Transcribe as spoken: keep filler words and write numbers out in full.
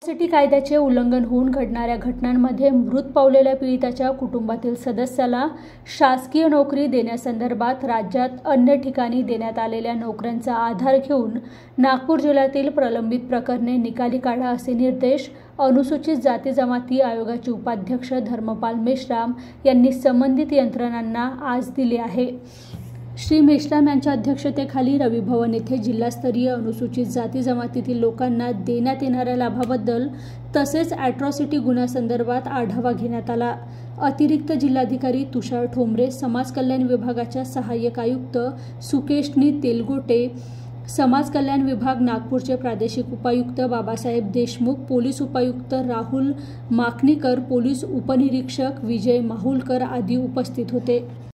City कायद्याचे उल्लंघन होऊन घडणाऱ्या घटनांमध्ये मृत पावलेल्या पीडिताच्या कुटुंबातील सदस्याला शासकीय नोकरी देण्यासंदर्भात राज्यात अन्य ठिकाणी देण्यात आलेल्या नोकऱ्यांचा आधार घेऊन नागपूर जिल्ह्यातील प्रलंबित प्रकरणे निकाली काढा असे निर्देश अनुसूचित जाती जमाती आयोगाचे उपाध्यक्ष धर्मपाल मेश्राम यांनी संबंधित यंत्रणांना आज दिले आहे। श्री मेश्राम यांच्या अध्यक्षतेखाली रवी भवन येथे जिल्हास्तरीय अनुसूचित जाती जमातीतील लोकांना देण्यात येणाऱ्या लाभाबद्दल तसेच ॲट्रॉसिटी गुन्ह्यासंदर्भात आढावा घेण्यात आला। अतिरिक्त जिल्हाधिकारी तुषार ठोंबरे, समाज कल्याण विभागाच्या सहाय्यक आयुक्त सुकेशनी तेलगोटे, समाज कल्याण विभाग नागपूरचे प्रादेशिक उपायुक्त बाबासाहेब देशमुख, पोलीस उपायुक्त राहुल माकणीकर, पोलीस उपनिरीक्षक विजय माहुलकर आदी उपस्थित होते।